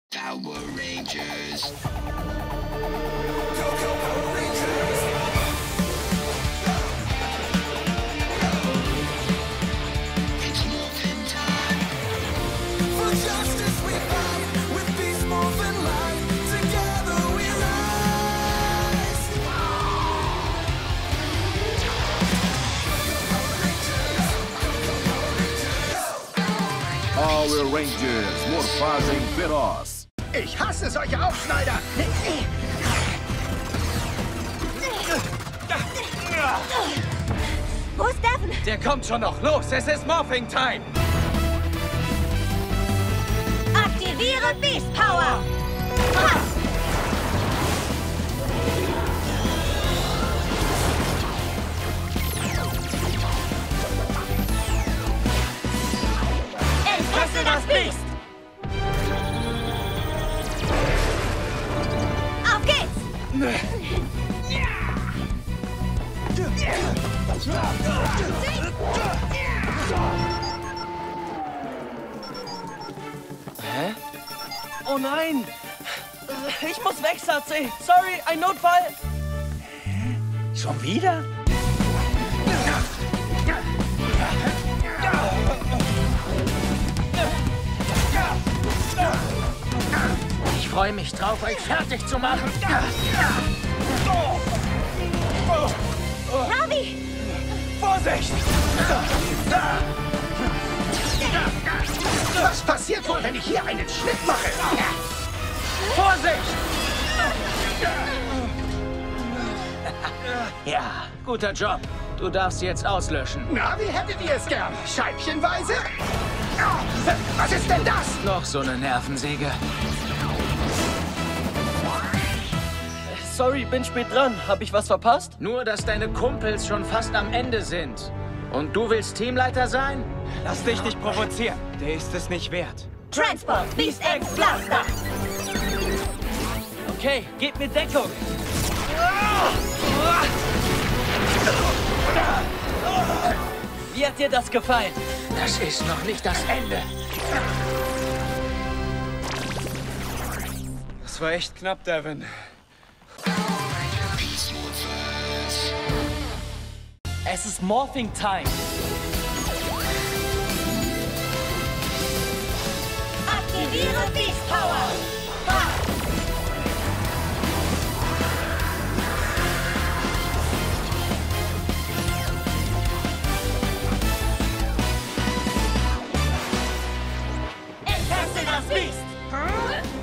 Power Rangers. Power Rangers. It's morphin' time. For justice we fight, with peace morphin' light. Together we rise. Power Rangers, Morphagem Feroz. Ich hasse solche Aufschneider! Wo ist Devin? Der kommt schon noch. Los, es ist Morphing Time. Aktiviere Beast Power! Ha! Entfessel das Beast! Auf geht's! Hä? Oh nein! Ich muss weg, Satze. Sorry, ein Notfall. Schon wieder? Ich freue mich drauf, euch fertig zu machen. Ravi! Vorsicht! Was passiert wohl, wenn ich hier einen Schnitt mache? Vorsicht! Ja, guter Job. Du darfst jetzt auslöschen. Na, wie hättet ihr es gern? Scheibchenweise? Was ist denn das? Noch so eine Nervensäge. Sorry, bin spät dran. Hab ich was verpasst? Nur, dass deine Kumpels schon fast am Ende sind. Und du willst Teamleiter sein? Lass dich nicht provozieren. Der ist es nicht wert. Transport Beast X Blaster! Okay, gib mir Deckung. Wie hat dir das gefallen? Das ist noch nicht das Ende. Das war echt knapp, Devin. Beast Morphers. Es ist Morphing Time. Aktiviere Beast Power! Ha! Entfessel das Beast!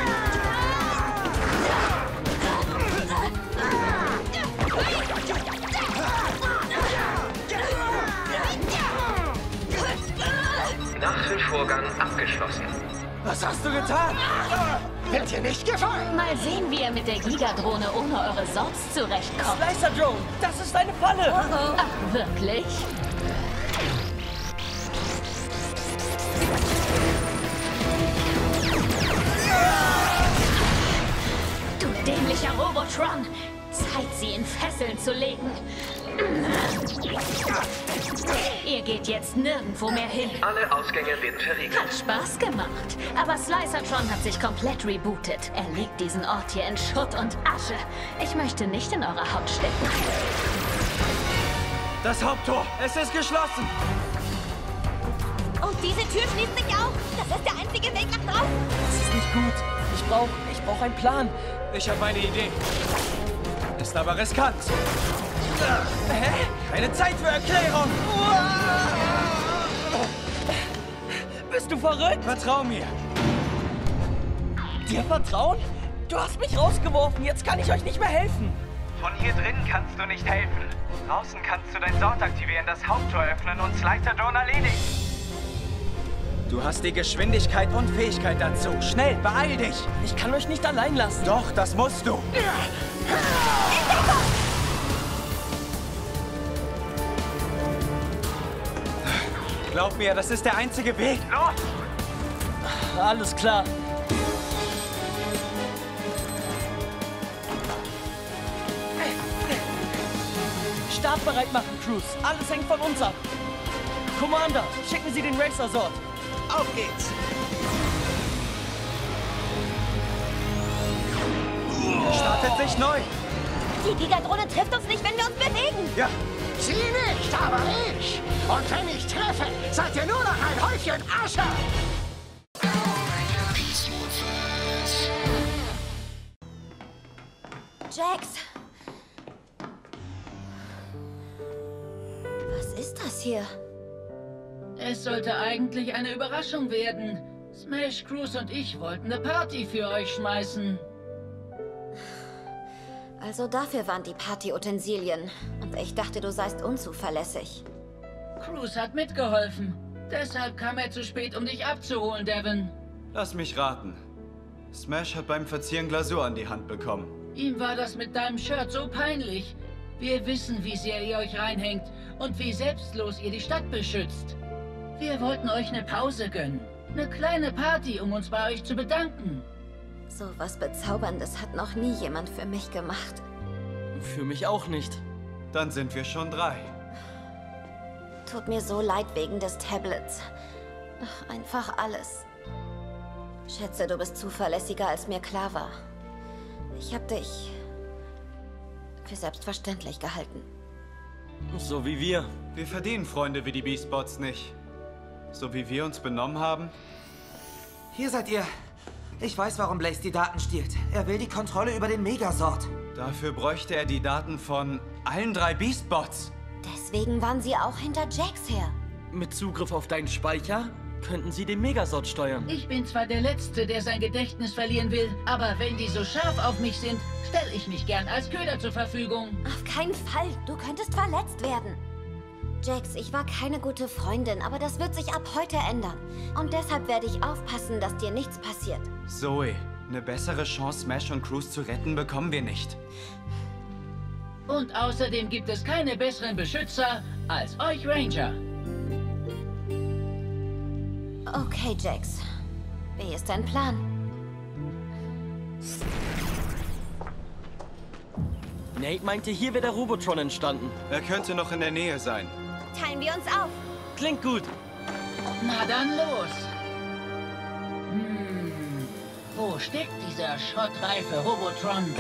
Nachfüllvorgang abgeschlossen. Was hast du getan? Wird dir nicht gefallen? Mal sehen, wie ihr mit der Gigadrohne ohne eure Sorts zurechtkommt. Slicer Drone, das ist eine Falle. Ach, wirklich? Du dämlicher Robotron! Zeit, sie in Fesseln zu legen. Ihr geht jetzt nirgendwo mehr hin. Alle Ausgänge werden verriegelt. Hat Spaß gemacht. Aber Slicertron hat sich komplett rebootet. Er legt diesen Ort hier in Schutt und Asche. Ich möchte nicht in eurer Haut stecken. Das Haupttor, es ist geschlossen. Und diese Tür schließt sich auch. Das ist der einzige Weg nach draußen. Das ist nicht gut. Ich brauch einen Plan. Ich habe eine Idee. Ist aber riskant. Hä? Keine Zeit für Erklärung. Bist du verrückt? Vertrau mir. Dir vertrauen? Du hast mich rausgeworfen. Jetzt kann ich euch nicht mehr helfen. Von hier drinnen kannst du nicht helfen. Draußen kannst du dein Sort aktivieren, das Haupttor öffnen und Slicer Drone erledigen. Du hast die Geschwindigkeit und Fähigkeit dazu. Schnell, beeil dich. Ich kann euch nicht allein lassen. Doch, das musst du. Glaub mir, das ist der einzige Weg. Los! Alles klar. Startbereit machen, Crews. Alles hängt von uns ab. Commander, schicken Sie den Racer-Sort. Auf geht's! startet sich neu. Die Gigadrohne trifft uns nicht, wenn wir uns bewegen. Ja. Sie nicht, aber ich. Und wenn ich treffe, seid ihr nur noch ein Häufchen Asche. Jax. Was ist das hier? Es sollte eigentlich eine Überraschung werden. Smash, Cruise und ich wollten eine Party für euch schmeißen. Also dafür waren die Partyutensilien. Und ich dachte, du seist unzuverlässig. Cruise hat mitgeholfen. Deshalb kam er zu spät, um dich abzuholen, Devin. Lass mich raten. Smash hat beim Verzieren Glasur an die Hand bekommen. Ihm war das mit deinem Shirt so peinlich. Wir wissen, wie sehr ihr euch reinhängt und wie selbstlos ihr die Stadt beschützt. Wir wollten euch eine Pause gönnen. Eine kleine Party, um uns bei euch zu bedanken. So was Bezauberndes hat noch nie jemand für mich gemacht. Für mich auch nicht. Dann sind wir schon 3. Tut mir so leid wegen des Tablets. Ach, einfach alles. Schätze, du bist zuverlässiger, als mir klar war. Ich hab dich für selbstverständlich gehalten. So wie wir. Wir verdienen Freunde wie die Beastbots nicht. So wie wir uns benommen haben. Hier seid ihr. Ich weiß, warum Blaze die Daten stiehlt. Er will die Kontrolle über den Megasort. Dafür bräuchte er die Daten von allen 3 Beastbots. Deswegen waren sie auch hinter Jax her. Mit Zugriff auf deinen Speicher könnten sie den Megasort steuern. Ich bin zwar der Letzte, der sein Gedächtnis verlieren will, aber wenn die so scharf auf mich sind, stelle ich mich gern als Köder zur Verfügung. Auf keinen Fall. Du könntest verletzt werden. Jax, ich war keine gute Freundin, aber das wird sich ab heute ändern. Und deshalb werde ich aufpassen, dass dir nichts passiert. Zoe, eine bessere Chance, Smash und Cruise zu retten, bekommen wir nicht. Und außerdem gibt es keine besseren Beschützer als euch Ranger. Okay, Jax. Wie ist dein Plan? Nate meinte, hier wäre der Robotron entstanden. Er könnte noch in der Nähe sein. Teilen wir uns auf. Klingt gut. Na dann los. Wo steckt dieser schrottreife Robotron?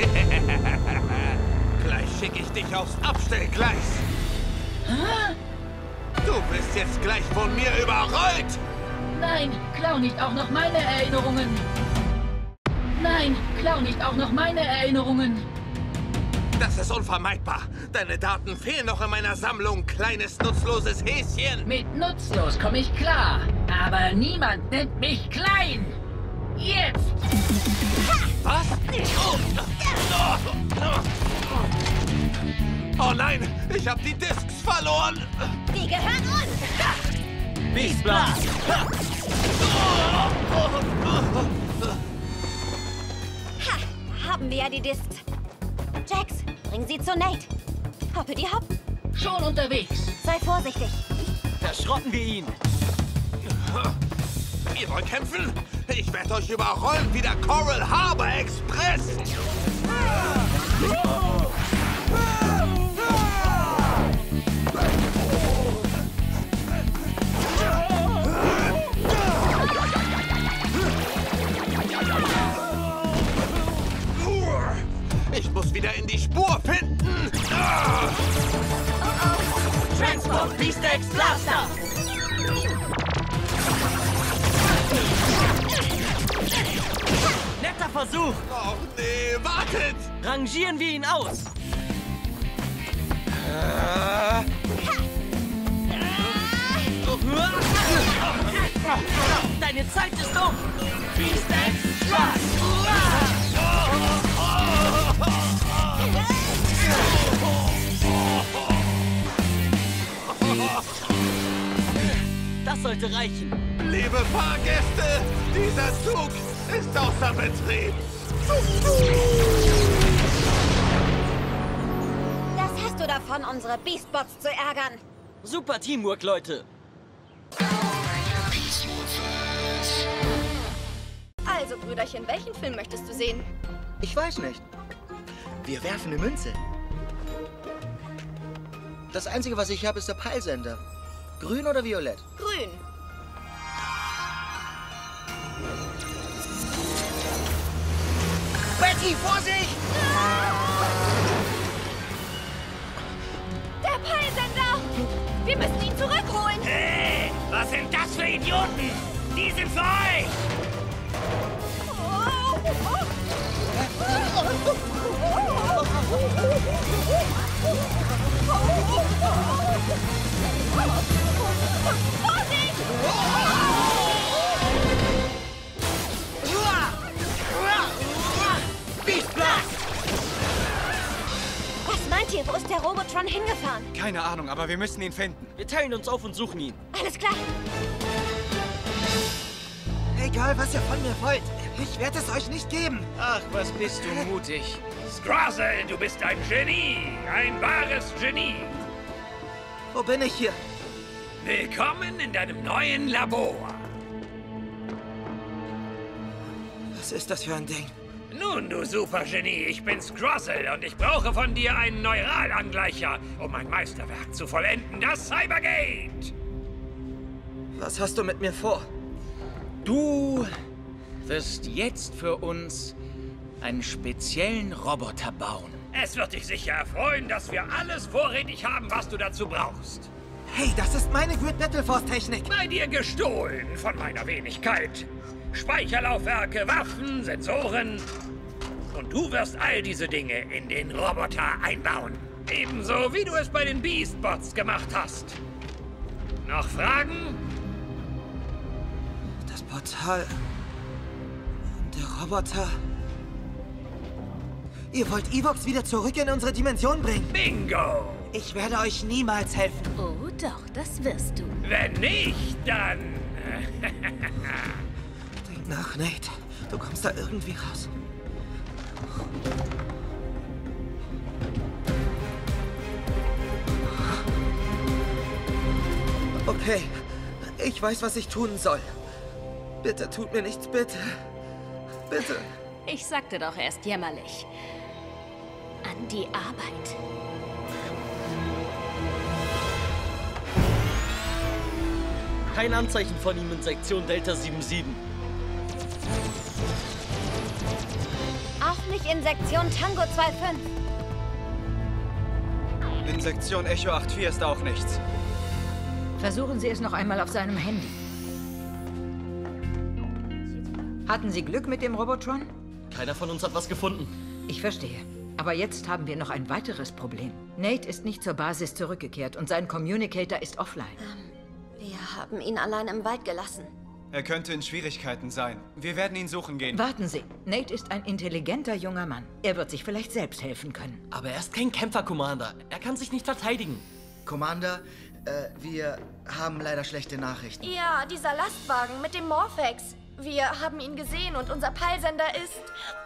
Gleich schicke ich dich aufs Abstellgleis. Hä? Du bist jetzt gleich von mir überrollt. Nein, klau nicht auch noch meine Erinnerungen. Nein, klau nicht auch noch meine Erinnerungen. Das ist unvermeidbar. Deine Daten fehlen noch in meiner Sammlung, kleines nutzloses Häschen. Mit nutzlos komme ich klar. Aber niemand nennt mich klein. Jetzt! Was? Oh nein, ich habe die Discs verloren. Die gehören uns. Beast Blast! Ha, da haben wir ja die Discs. Jax, bring sie zu Nate. Hoppe die Hopp. Schon unterwegs. Sei vorsichtig. Verschrotten wir ihn. Ihr wollt kämpfen? Ich werde euch überrollen wie der Coral Harbor Express. Ich muss wieder in die Spur finden. Transport Beast X Blaster! Netter Versuch! Oh nee, wartet! Rangieren wir ihn aus! Deine Zeit ist um! Beast X Blast! Das sollte reichen. Liebe Fahrgäste, dieser Zug ist außer Betrieb. Das hast du davon, unsere Beastbots zu ärgern. Super Teamwork, Leute. Also, Brüderchen, welchen Film möchtest du sehen? Ich weiß nicht. Wir werfen eine Münze. Das Einzige, was ich habe, ist der Peilsender. Grün oder violett? Grün. Betty! Vorsicht! Der Peilsender! Wir müssen ihn zurückholen! Hey, was sind das für Idioten? Die sind für euch! Vorsicht! Was meint ihr? Wo ist der Robotron hingefahren? Keine Ahnung, aber wir müssen ihn finden. Wir teilen uns auf und suchen ihn. Alles klar. Egal, was ihr von mir wollt, ich werde es euch nicht geben. Ach, was bist du mutig. Scrozzle, du bist ein Genie. Ein wahres Genie. Wo bin ich hier? Willkommen in deinem neuen Labor. Was ist das für ein Ding? Nun, du Supergenie, ich bin Scrozzle und ich brauche von dir einen Neuralangleicher, um mein Meisterwerk zu vollenden, das Cybergate. Was hast du mit mir vor? Du wirst jetzt für uns einen speziellen Roboter bauen. Es wird dich sicher erfreuen, dass wir alles vorrätig haben, was du dazu brauchst. Hey, das ist meine Grid Battle Force Technik. Bei dir gestohlen von meiner Wenigkeit. Speicherlaufwerke, Waffen, Sensoren. Und du wirst all diese Dinge in den Roboter einbauen. Ebenso wie du es bei den Beastbots gemacht hast. Noch Fragen? Das Portal. Der Roboter. Ihr wollt Evox wieder zurück in unsere Dimension bringen? Bingo! Ich werde euch niemals helfen. Oh doch, das wirst du. Wenn nicht, dann... Denk nach, Nate. Du kommst da irgendwie raus. Okay, ich weiß, was ich tun soll. Bitte tut mir nichts, bitte. Bitte. Ich sagte doch erst jämmerlich. An die Arbeit. Kein Anzeichen von ihm in Sektion Delta 77. Auch nicht in Sektion Tango 2.5. In Sektion Echo 8.4 ist auch nichts. Versuchen Sie es noch einmal auf seinem Handy. Hatten Sie Glück mit dem Robotron? Keiner von uns hat was gefunden. Ich verstehe. Aber jetzt haben wir noch ein weiteres Problem. Nate ist nicht zur Basis zurückgekehrt und sein Communicator ist offline. Wir haben ihn allein im Wald gelassen. Er könnte in Schwierigkeiten sein. Wir werden ihn suchen gehen. Warten Sie. Nate ist ein intelligenter junger Mann. Er wird sich vielleicht selbst helfen können. Aber er ist kein Kämpfer, Commander. Er kann sich nicht verteidigen. Commander, wir haben leider schlechte Nachrichten. Ja, dieser Lastwagen mit dem Morphex. Wir haben ihn gesehen und unser Peilsender ist...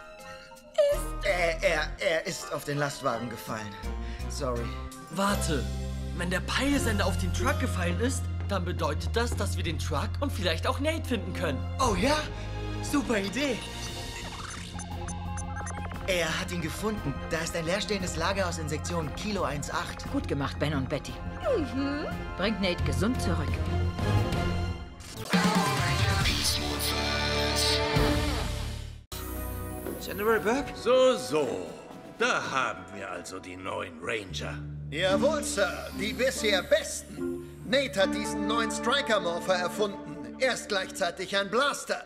Er ist auf den Lastwagen gefallen. Sorry. Warte. Wenn der Peilsender auf den Truck gefallen ist, dann bedeutet das, dass wir den Truck und vielleicht auch Nate finden können. Oh ja? Super Idee. Er hat ihn gefunden. Da ist ein leerstehendes Lagerhaus in Sektion Kilo 1.8. Gut gemacht, Ben und Betty. Mhm. Bringt Nate gesund zurück. General Burke? So. Da haben wir also die neuen Ranger. Jawohl, Sir. Die bisher besten. Nate hat diesen neuen Striker-Morpher erfunden. Er ist gleichzeitig ein Blaster.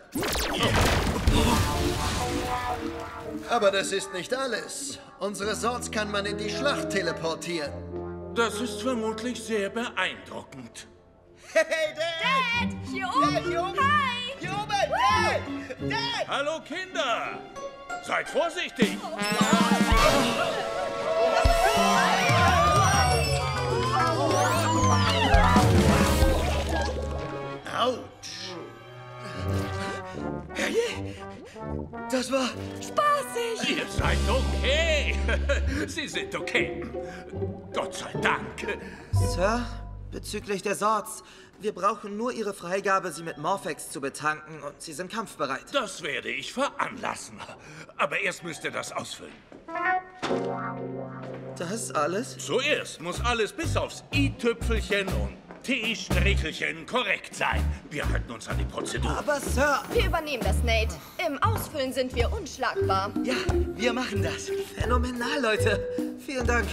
Aber das ist nicht alles. Unsere Sorts kann man in die Schlacht teleportieren. Das ist vermutlich sehr beeindruckend. Hey, Dad! Dad! Hier oben! Dad, hier oben! Hi! Hier oben! Dad! Dad! Hallo, Kinder! Seid vorsichtig! Autsch! Herrje! Das war... Spaßig! Ihr seid okay! Sie sind okay. Gott sei Dank. Sir, bezüglich der Sorts. Wir brauchen nur Ihre Freigabe, sie mit Morphex zu betanken und Sie sind kampfbereit. Das werde ich veranlassen. Aber erst müsst ihr das ausfüllen. Das alles? Zuerst muss alles bis aufs i-Tüpfelchen und T-Strichelchen korrekt sein. Wir halten uns an die Prozedur. Aber Sir... Wir übernehmen das, Nate. Im Ausfüllen sind wir unschlagbar. Ja, wir machen das. Phänomenal, Leute. Vielen Dank.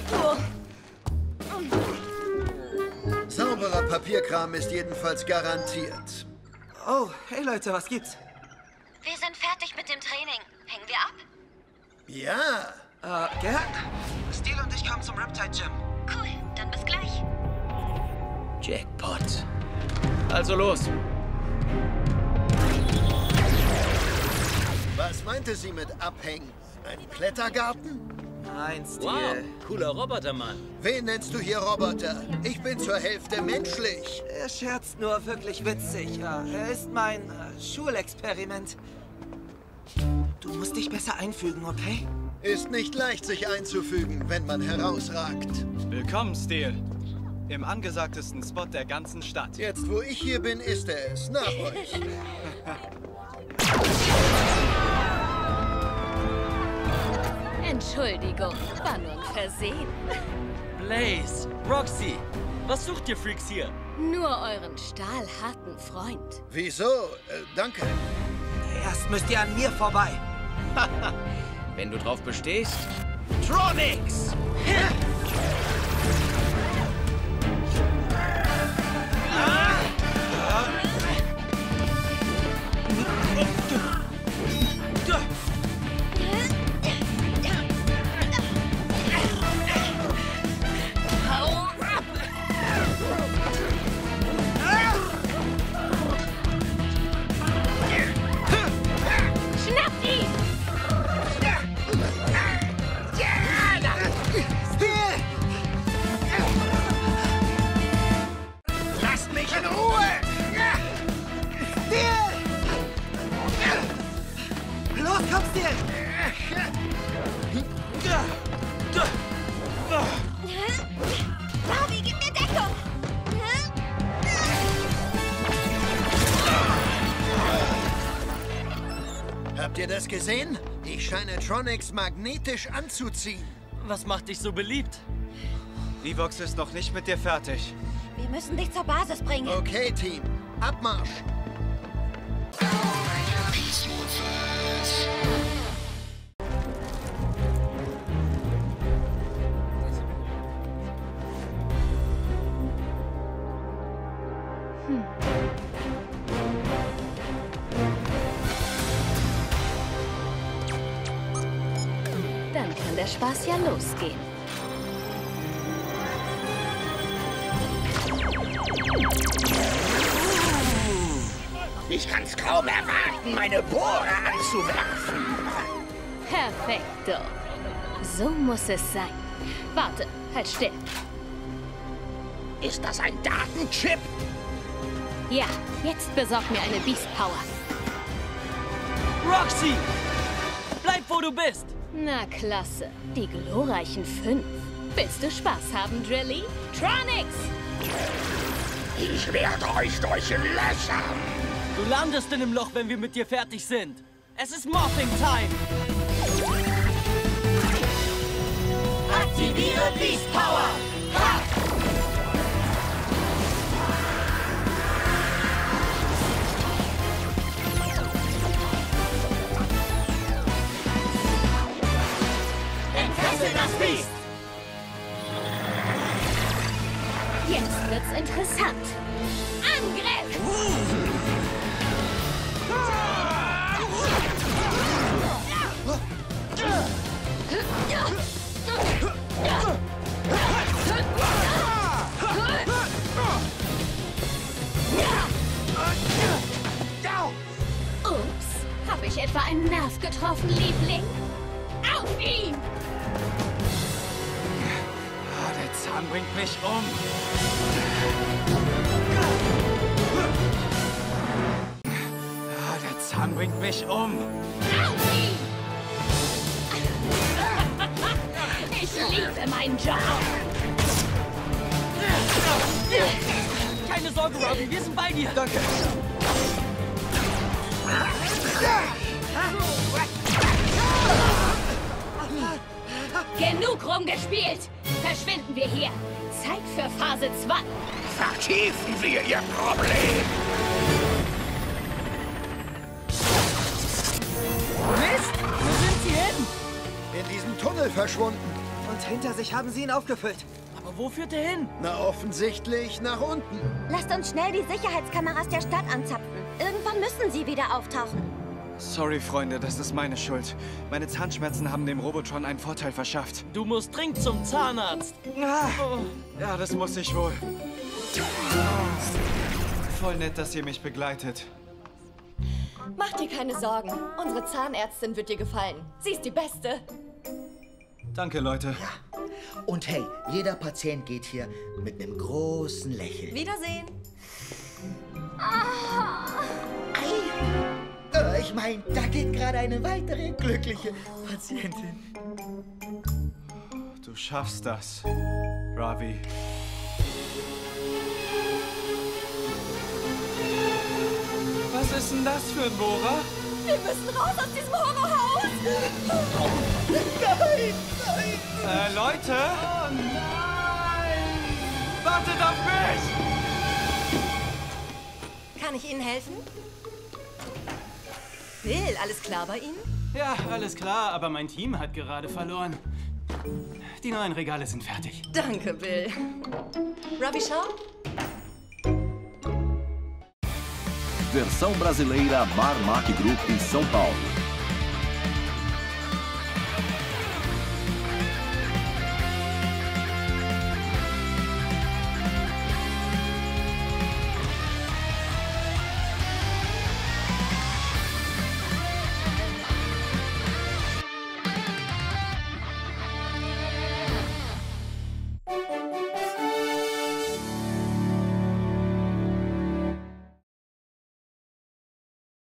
Sauberer Papierkram ist jedenfalls garantiert. Oh, hey Leute, was gibt's? Wir sind fertig mit dem Training. Hängen wir ab? Ja. Gerd? Steel und ich kommen zum Riptide Gym. Cool, dann bis gleich. Jackpot. Also los. Was meinte sie mit abhängen? Ein Klettergarten? Nein, Steel. Wow, cooler Robotermann. Wen nennst du hier Roboter? Ich bin zur Hälfte menschlich. Er scherzt nur, wirklich witzig. Ja, er ist mein Schulexperiment. Du musst dich besser einfügen, okay? Ist nicht leicht, sich einzufügen, wenn man herausragt. Willkommen, Steel. Im angesagtesten Spot der ganzen Stadt. Jetzt, wo ich hier bin, ist er es. Nach euch. Entschuldigung, war nur ein Versehen. Blaze, Roxy, was sucht ihr Freaks hier? Nur euren stahlharten Freund. Wieso? Danke. Erst müsst ihr an mir vorbei. Wenn du drauf bestehst, Tronics! Schnappt ihn! Lasst mich in Ruhe! Los, komm, Steel! Barbie, gib mir Deckung! Habt ihr das gesehen? Ich scheine Tronics magnetisch anzuziehen. Was macht dich so beliebt? Livox ist noch nicht mit dir fertig. Wir müssen dich zur Basis bringen. Okay, Team. Abmarsch. Dann kann der Spaß ja losgehen. Ich kann's kaum erwarten, meine Bohrer anzuwerfen. Perfekto. So muss es sein. Warte, halt still. Ist das ein Datenchip? Ja, jetzt besorg mir eine Beast Power. Roxy! Bleib, wo du bist! Na klasse, die glorreichen 5. Willst du Spaß haben, Drilly? Tronics! Ich werde euch durchlöchern. Du landest in dem Loch, wenn wir mit dir fertig sind. Es ist Morphing Time! Aktiviere Beast Power! Ha! Entfessel das Beast! Jetzt wird's interessant. Angriff! Ups, hab ich etwa einen Nerv getroffen, Liebling? Auf ihn! Der Zahn bringt mich um. Der Zahn bringt mich um. Auf ihn! Ich liebe meinen Job! Keine Sorge, Robbie, wir sind bei dir. Danke. Genug rumgespielt! Verschwinden wir hier! Zeit für Phase 2! vertiefen wir ihr Problem. Mist! Wo sind sie hin? In diesem Tunnel verschwunden. Und hinter sich haben sie ihn aufgefüllt. Aber wo führt er hin? Na, offensichtlich nach unten. Lasst uns schnell die Sicherheitskameras der Stadt anzapfen. Irgendwann müssen sie wieder auftauchen. Sorry, Freunde, das ist meine Schuld. Meine Zahnschmerzen haben dem Robotron einen Vorteil verschafft. Du musst dringend zum Zahnarzt. Ja, das muss ich wohl. Voll nett, dass ihr mich begleitet. Mach dir keine Sorgen. Unsere Zahnärztin wird dir gefallen. Sie ist die Beste. Danke, Leute. Und hey, jeder Patient geht hier mit einem großen Lächeln. Wiedersehen. Ich meine, da geht gerade eine weitere glückliche Patientin. Du schaffst das, Ravi. Was ist denn das für ein Bohrer? Wir müssen raus aus diesem Horrorhaus. Nein, nein. Leute? Oh nein! Wartet auf mich! Kann ich Ihnen helfen? Bill, alles klar bei Ihnen? Ja, alles klar, aber mein Team hat gerade verloren. Die neuen Regale sind fertig. Danke, Bill. Ravi Shaw? Versão brasileira Marmac Group em São Paulo.